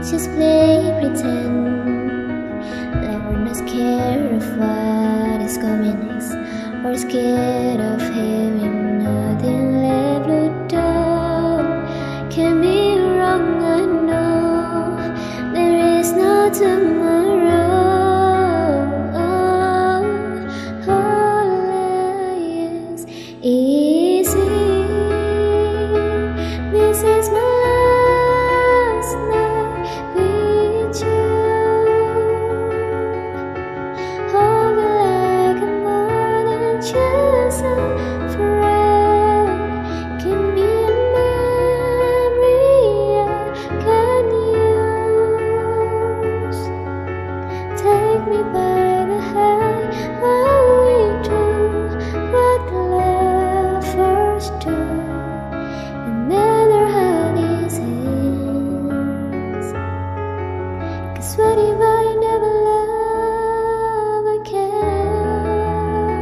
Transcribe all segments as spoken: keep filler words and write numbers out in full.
Just play pretend, like we're not scared of what is coming next, or scared of having nothing left to do. Can be wrong, I know there is no tomorrow. All is easy. This is my last night with you. Hold me like I'm more than just a friend. Give me a memory I can use. Take me by the hand while we do what love first do. No matter how this ends, 'cause what if I never love again?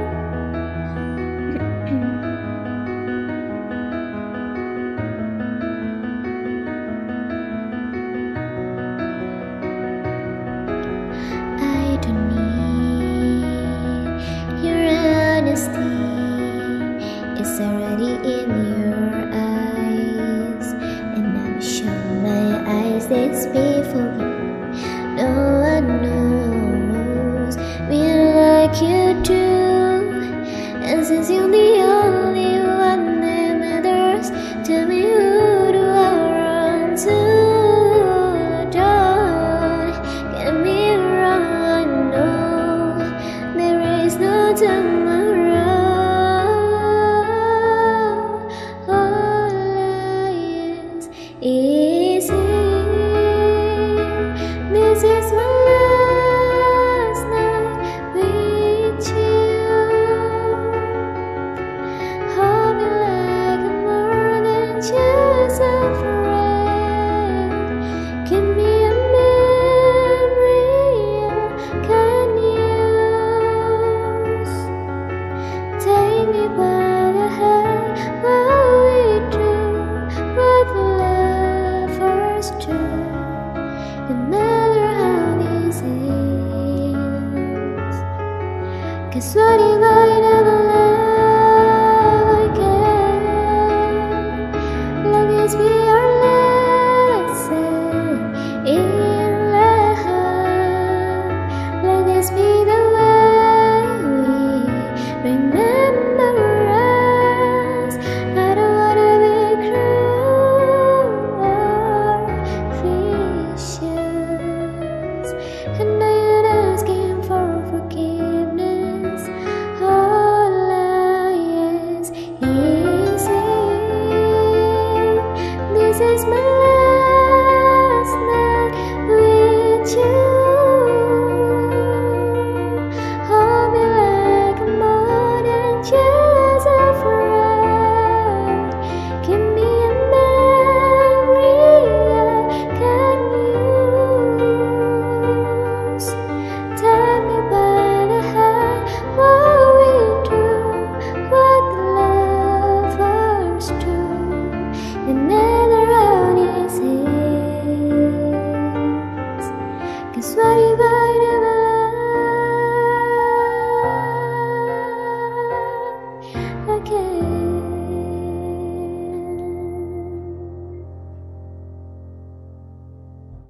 I don't need your honesty, it's already in your eyes, and I'm sure my eyes that speak for you. No one knows me like you do, and since you're the only one that matters, tell me who do I run to? Don't get me wrong, I know there is no tomorrow. All is easy. This is my last night with you. Hold me like I'm more than just a friend. Give me a memory I can use. Take me by the hand while we do what love first do. No matter how this ends, 'cause what if I